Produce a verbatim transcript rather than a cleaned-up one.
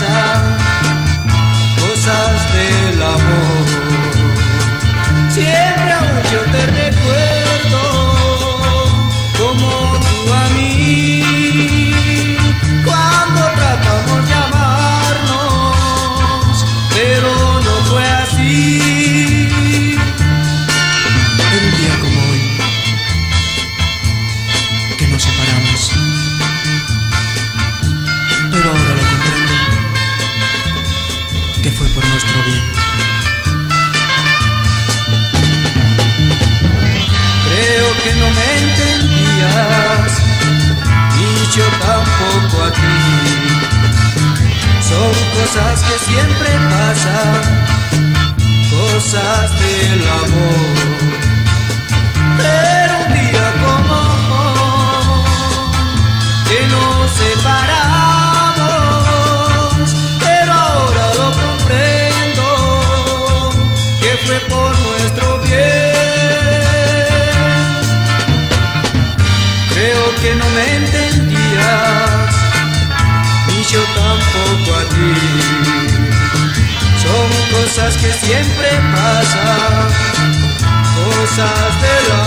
pasan, cosas del amor. Siempre aún yo te recuerdo como tú a mí, cuando tratamos de amarnos, pero no fue así. En un día como hoy, que nos separamos, pero ahora lo comprendo, que fue por nuestro bien. Creo que no me entendías, y yo tampoco a ti. Son cosas que siempre pasan, cosas del amor. Pero un día como hoy, que nos separamos, pero ahora lo comprendo, que fue por nuestro bien. Creo que no me entendías, ni yo tampoco a ti. Son cosas que siempre pasan, cosas del amor.